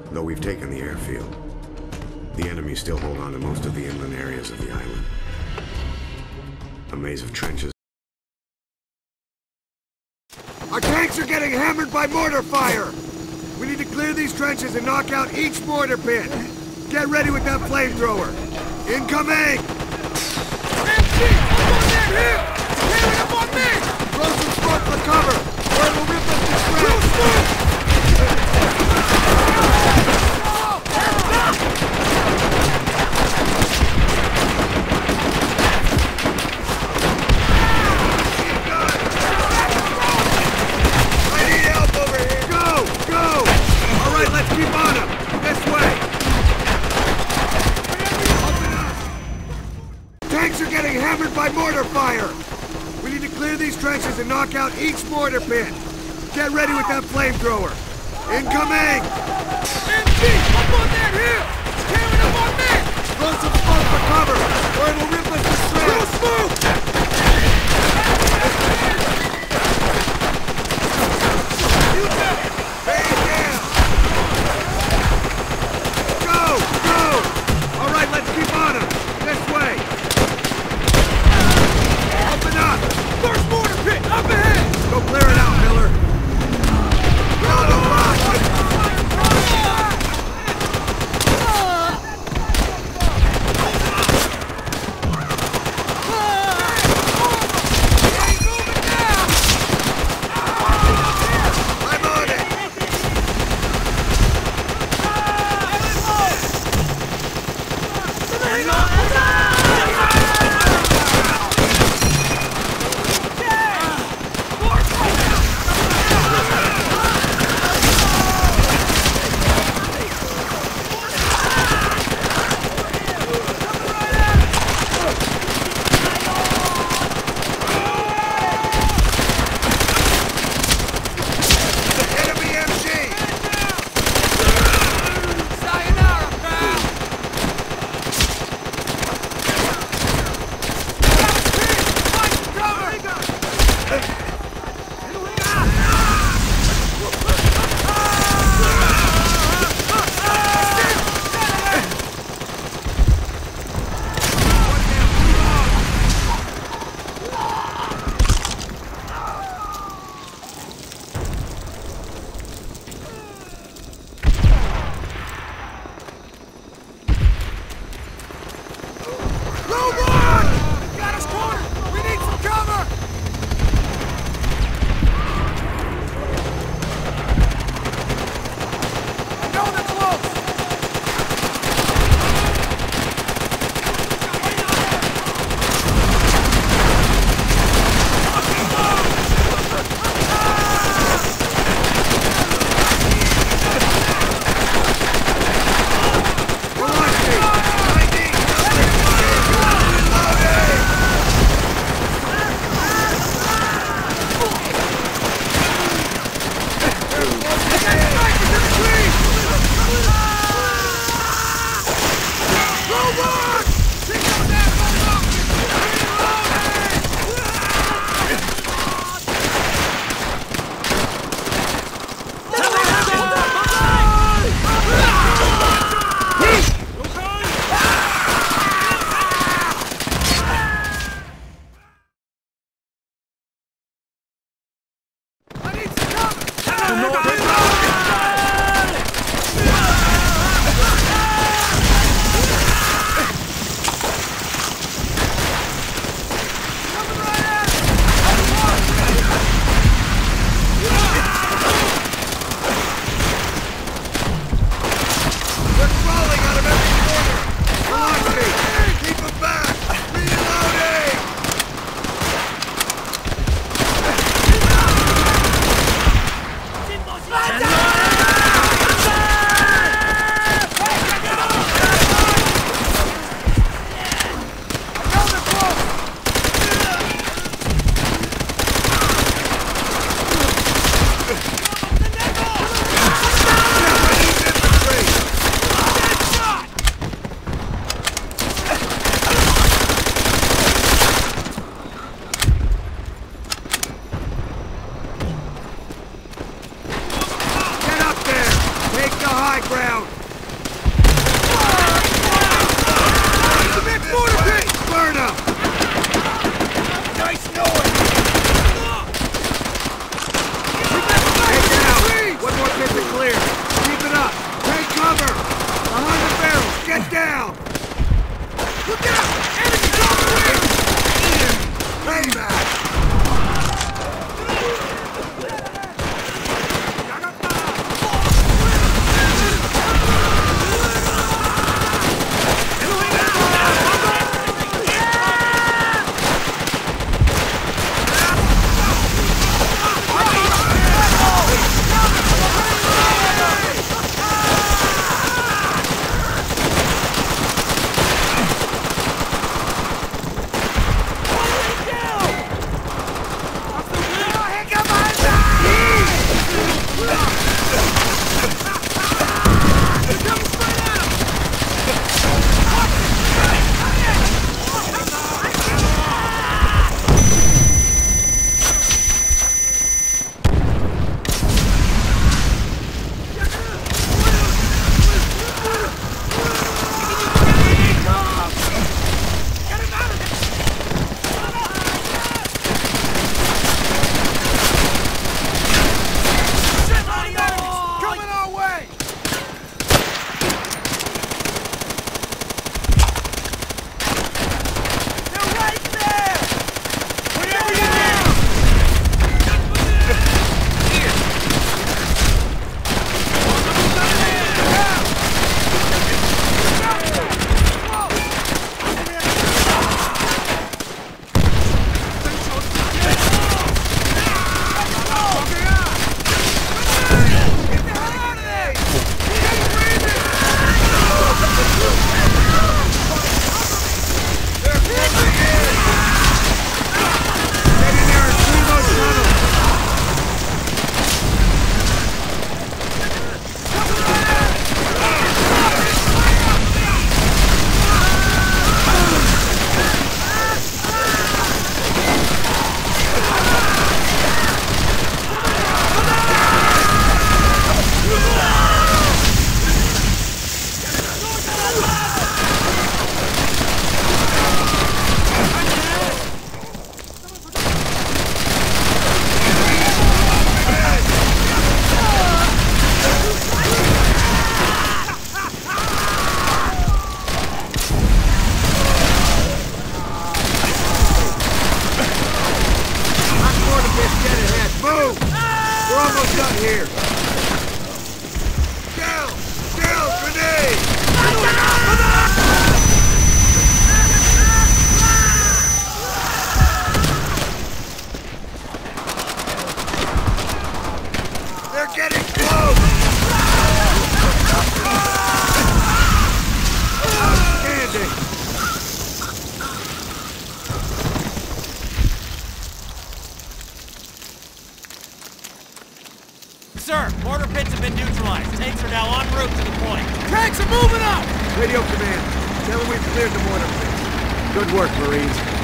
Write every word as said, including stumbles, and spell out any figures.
Though we've taken the airfield, the enemy still hold on to most of the inland areas of the island. A maze of trenches. Our tanks are getting hammered by mortar fire! We need to clear these trenches and knock out each mortar pit. Get ready with that flamethrower. Incoming! M G! Up on that hill! Carry up on me! Throw some smoke for cover, or it'll rip us to shreds! I need help over here! Go! Go! All right, let's keep on him! This way! Open up! Tanks are getting hammered by mortar fire! We need to clear these trenches and knock out each mortar pit. Get ready with that flamethrower. Incoming! M G! Up on that hill! Carry up on me! Throw some smoke for cover, or it'll rip us to shreds! Throw smoke! You got it! Man down! Go! Go! All right, let's keep on him. This way. Open up! First mortar pit! Up ahead! Go clear it out, Miller. Go to rock! I'm on it! Enemy M G! Sayonara, pal! Got us cornered! We need some cover! I know they're close! I need some cover! They're crawling out of every corner! Velocity! Keep them back! Reloading! sir. Mortar pits have been neutralized. Tanks are now en route to the point. Tanks are moving up! Radio command. Tell them we've cleared the mortar pits. Good work, Marines.